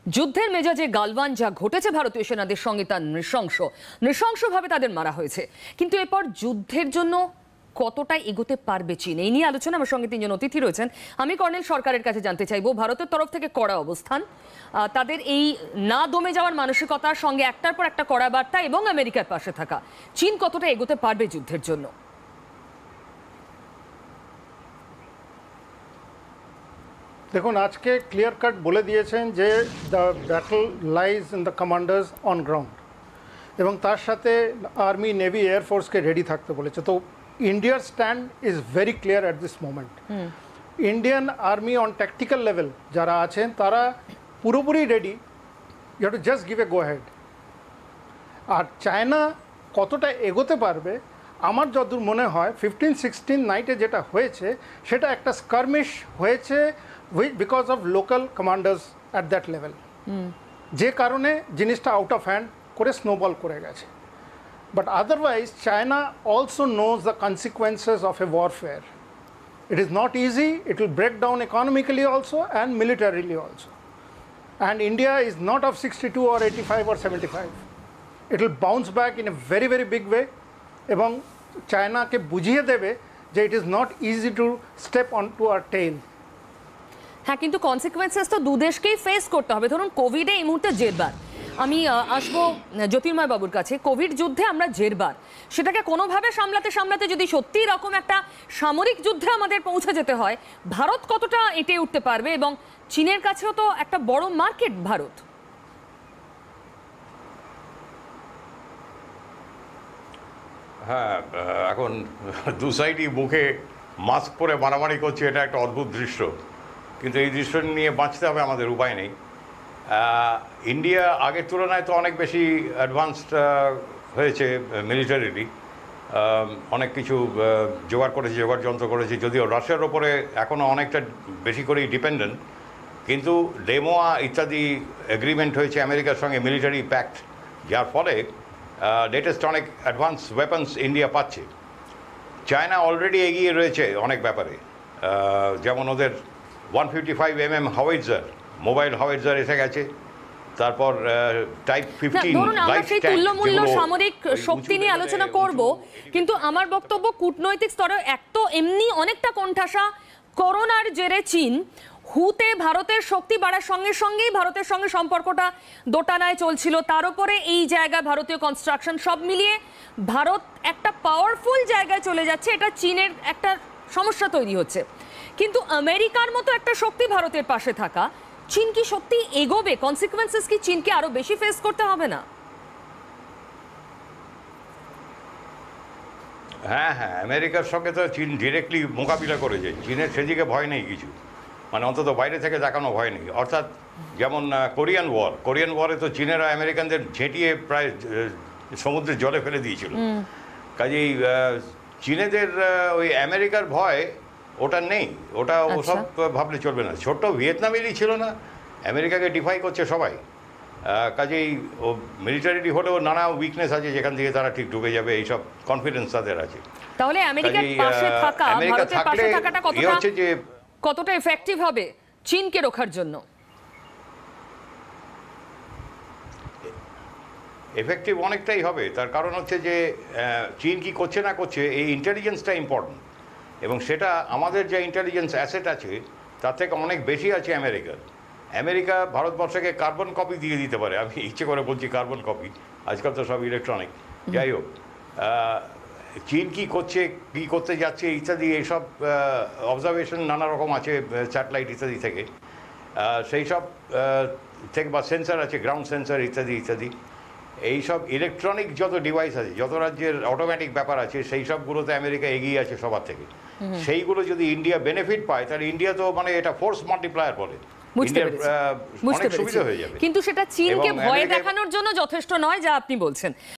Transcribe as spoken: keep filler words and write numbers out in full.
যুদ্ধের মেজাজে গালওয়ান যা ঘটেছে ভারতীয় সেনাদের সঙ্গে তা নৃশংস নৃশংসভাবে তাদের মারা হয়েছে। কিন্তু এরপর যুদ্ধের জন্য কতটা এগোতে পারবে চীন, এই নিয়ে আলোচনা। আমার সঙ্গে তিনজন অতিথি রয়েছেন। আমি কর্নেল সরকারের কাছে জানতে চাইবো, ভারতের তরফ থেকে কড়া অবস্থান, তাদের এই না দমে যাওয়ার মানসিকতার সঙ্গে একটার পর একটা কড়া বার্তা এবং আমেরিকার পাশে থাকা, চীন কতটা এগোতে পারবে যুদ্ধের জন্য? দেখুন, আজকে ক্লিয়ার কাট বলে দিয়েছেন যে the battle lies in the commanders on ground, এবং তার সাথে আর্মি, নেভি, এয়ারফোর্সকে রেডি থাকতে বলেছে। তো ইন্ডিয়ার stand is very clear at this moment. Indian army on tactical level যারা আছেন তারা পুরোপুরি ready, you have to just give a go ahead. আর চায়না কতটা এগোতে পারবে, আমার যতদূর মনে হয় ফিফটিন সিক্সটিন নাইটে যেটা হয়েছে সেটা একটা স্কারমিশ হয়েছে with because of local commanders at that level, যে কারণে জিনিসটা আউট অফ হ্যান্ড করে স্নোবল করে গেছে। But otherwise China also knows the consequences of a warfare. It is not easy, it will break down economically also and militarily also. And India is not of sixty-two or eighty-five or seventy-five. It will bounce back in a very very big way, এবং চায়নাকে বুঝিয়ে দেবে যে it is not easy to step on to আর tail. হ্যাঁ, কিন্তু consequences তো দুদেশকেই face করতে হবে। ধরুন কোভিডে এই মুহূর্তে জেরবার, আমি আসবো জ্যোতির্ময় বাবুর কাছে। কোভিড যুদ্ধে আমরা জেরবার, সেটাকে কোনোভাবে সামলাতে সামলাতে যদি সত্যি রকম একটা সামরিক যুদ্ধে আমাদের পৌঁছে যেতে হয়, ভারত কতটা এঁটে উঠতে পারবে? এবং চীনের কাছেও তো একটা বড় মার্কেট ভারত। হ্যাঁ, এখন দু সাইডই মুখে মাস্ক পরে মারামারি করছে, এটা একটা অদ্ভুত দৃশ্য। কিন্তু এই দৃশ্য নিয়ে বাঁচতে হবে, আমাদের উপায় নেই। ইন্ডিয়া আগের তুলনায় তো অনেক বেশি অ্যাডভান্সড হয়েছে মিলিটারিলি, অনেক কিছু জোগাড় করেছে, জোগাড় যন্ত্র করেছে। যদিও রাশিয়ার ওপরে এখনও অনেকটা বেশি করেই ডিপেন্ডেন্ট, কিন্তু ডেমোয়া ইত্যাদি এগ্রিমেন্ট হয়েছে আমেরিকার সঙ্গে, মিলিটারি প্যাক্ট, যার ফলে লেটেস্ট অনেক অ্যাডভান্স ওয়েপন্স ইন্ডিয়া পাচ্ছে। চায়না অলরেডি এগিয়ে রয়েছে অনেক ব্যাপারে, যেমন ওদের one fifty five M M howitzer, mobile howitzer এসে গেছে। তারপর টাইপ ফিফটিন সেই তুল্যমূল্য সামরিক শক্তি নিয়ে আলোচনা করব, কিন্তু আমার বক্তব্য কূটনৈতিক স্তরে এক তো এমনি অনেকটা কোণঠাসা করোনার জেরে চীন, হুতে ভারতের শক্তি বাড়ার সঙ্গে সঙ্গেই ভারতের সঙ্গে সম্পর্কটা দোটানায় চলছিল, তার উপরে এই জায়গায় ভারতীয় কনস্ট্রাকশন, সব মিলিয়ে ভারত একটা পাওয়ারফুল জায়গায় চলে যাচ্ছে। এটা চীনের একটা সমস্যা তৈরি হচ্ছে। কিন্তু আমেরিকার মতো একটা শক্তি ভারতের পাশে থাকা, চীন কি সত্যি এগোবে? কনসিকুয়েন্সেস কি চীনকে আরো বেশি ফেস করতে হবে না? হ্যাঁ হ্যাঁ, আমেরিকার সঙ্গে তো চীন ডিরেক্টলি মোকাবিলা করে যায়। চীনের সেদিকে ভয় নেই কিছু, মানে অন্তত বাইরে থেকে দেখানো ভয় নেই। অর্থাৎ যেমন কোরিয়ান ওয়ার, কোরিয়ান ওয়ারে তো চীনেরা আমেরিকানদের ঝেঁটিয়ে প্রায় সমুদ্রের জলে ফেলে দিয়েছিল। কাজেই চীনেদের ওই আমেরিকার ভয় ওটা নেই, ওটা ওসব ভাবলে চলবে না। ছোট্ট ভিয়েতনামেরই ছিল না, আমেরিকাকে ডিফাই করছে সবাই। কাজেই ও মিলিটারিটি হলেও নানা উইকনেস আছে, যেখান থেকে তারা ঠিক ঢুকে যাবে, এইসব কনফিডেন্স তাদের আছে। তাহলে আমেরিকার পাশে থাকা, ভারতের পাশে থাকাটা কতটা হচ্ছে যে কতটা এফেক্টিভ হবে চীনকে রোখার জন্য? এফেক্টিভ অনেকটাই হবে। তার কারণ হচ্ছে যে চীন কি করছে না করছে, এই ইন্টেলিজেন্সটা ইম্পর্টেন্ট, এবং সেটা আমাদের যে ইন্টেলিজেন্স অ্যাসেট আছে তার থেকে অনেক বেশি আছে আমেরিকার। আমেরিকা ভারতবর্ষকে কার্বন কপি দিয়ে দিতে পারে, আমি ইচ্ছে করে বলছি কার্বন কপি, আজকাল তো সব ইলেকট্রনিক। যাই হোক, চীন কী করছে, কী করতে যাচ্ছে ইত্যাদি এইসব অবজারভেশন নানা রকম আছে, স্যাটেলাইট ইত্যাদি থেকে, সেই সব থেকে বা সেন্সার আছে, গ্রাউন্ড সেন্সার ইত্যাদি ইত্যাদি। এইসব ইলেকট্রনিক যত ডিভাইস আছে, যত রাজ্যের অটোমেটিক ব্যাপার আছে, সেই সবগুলোতে আমেরিকা এগিয়ে আছে সবার থেকে। সেইগুলো যদি ইন্ডিয়া বেনিফিট পায়, তাহলে ইন্ডিয়া তো মানে এটা ফোর্স মাল্টিপ্লায়ার বলে, কিন্তু সেটা চীনকে ভয় দেখানোর জন্য যথেষ্ট নয়, যা আপনি বলছেন।